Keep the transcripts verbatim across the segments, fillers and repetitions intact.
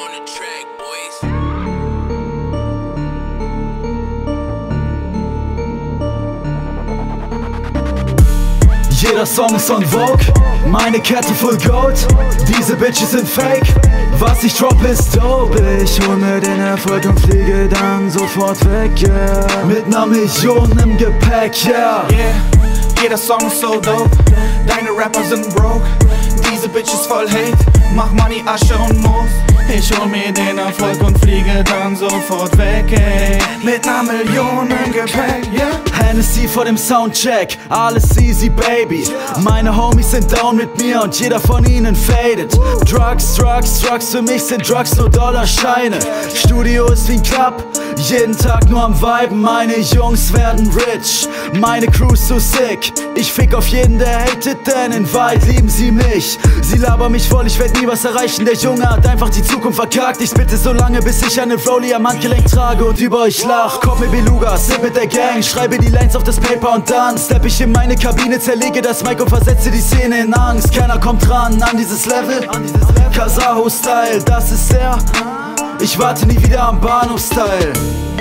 on the track, boys. Jeder Song ist on Vogue, meine Kette full Gold. Diese Bitches sind fake, was ich drop ist dope. Ich hol mir den Erfolg und fliege dann sofort weg, yeah. Mit ner Million im Gepäck, yeah. Yeah, jeder Song ist so dope, deine Rapper sind broke. Diese Bitches voll Hate, mach Money, Asche und Moos. Ich hol mir den Erfolg und fliege dann sofort weg, ey. Mit ner Million im Gepäck, yeah. Hennessy vor dem Soundcheck, alles easy baby. Meine Homies sind down mit mir und jeder von ihnen faded. Drugs, Drugs, Drugs, für mich sind Drugs nur Dollarscheine. Studio ist wie ein Club, jeden Tag nur am Viben. Meine Jungs werden rich, meine Crew ist so sick. Ich fick auf jeden, der hatet, denn in Wahrheit lieben sie mich. Sie labern mich voll, ich werd nie was erreichen. Der Junge hat einfach die Zukunft verkackt. Ich bitte so lange, bis ich eine Rollie am Handgelenk trage und über euch lach. Komm mit Beluga, sit mit der Gang, schreibe die Lines auf das Paper und dann stepp ich in meine Kabine, zerlege das Mic und versetze die Szene in Angst. Keiner kommt ran an dieses Level, Kasaho-Style, das ist er. Ich warte nie wieder am Bahnhofsteil.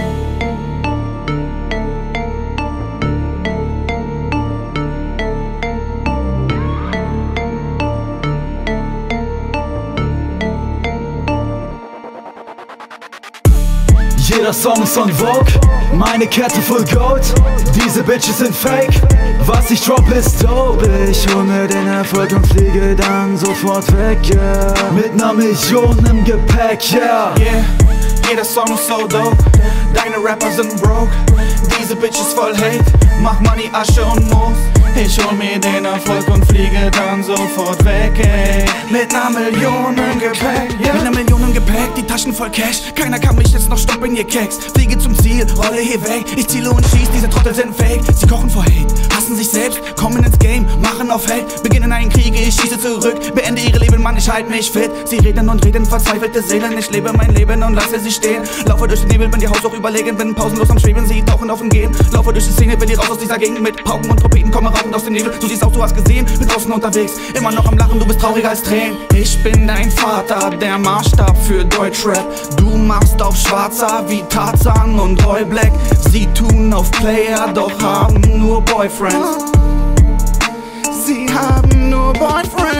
Jeder Song ist on Vogue, meine Kette full Gold. Diese Bitches sind fake, was ich drop ist dope. Ich hol mir den Erfolg und fliege dann sofort weg, yeah. Mit ner Million im Gepäck, yeah. Yeah, jeder Song ist so dope, deine Rapper sind broke. Diese Bitches voll Hate, mach Money, Asche und Moos. Ich hol mir den Erfolg und fliege dann sofort weg, ey. Mit ner Million im Gepäck, yeah. Mit ner Million im Gepäck, die Taschen voll Cash. Keiner kann mich jetzt noch stoppen, ihr Keks. Fliege zum Ziel, rolle hier weg. Ich ziele und schieß, diese Trottel sind fake. Sie kochen vor Hate, hassen sich selbst, kommen ins Game, machen auf Held. Beginnen einen Krieg, ich schieße zurück, beende ihre Leben, Mann, ich halt mich fit. Sie reden und reden, verzweifelte Seelen. Ich lebe mein Leben und lasse sie stehen. Laufe durch den Nebel, bin die Haus auch überlegen. Bin pausenlos am Schweben, sie tauchen auf und gehen. Laufe durch die Szene, will die raus aus dieser Gegend. Mit Pauken und Trompeten, komme rauchend aus dem Nebel. Du siehst aus, du hast gesehen, bin draußen unterwegs. Immer noch am Lachen, du bist trauriger als Tränen. Ich bin dein Vater, der Maßstab für Deutschrap. Du machst auf Schwarzer wie Tarzan und Roy Black. Sie tun auf Player, doch haben nur Boyfriends. Sie haben nur Boyfriends.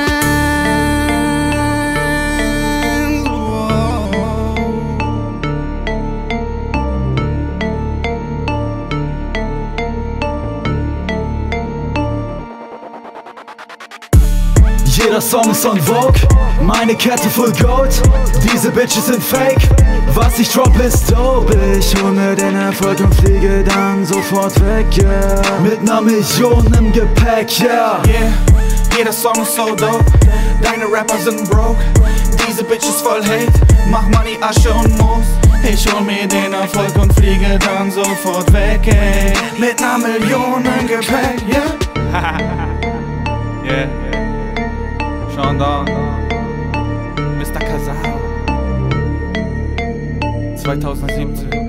Jeder Song ist on Vogue, meine Kette full Gold. Diese Bitches sind fake, was ich drop ist dope. Ich hol mir den Erfolg und fliege dann sofort weg, yeah. Mit ner Million im Gepäck, yeah. Yeah, jeder Song ist so dope, deine Rapper sind broke. Diese Bitches voll Hate, mach Money, Asche und Moos. Ich hol mir den Erfolg und fliege dann sofort weg, ey. Mit ner Million im Gepäck, yeah. Yeah. Sean Don, Mister Kasaho, zwanzig siebzehn.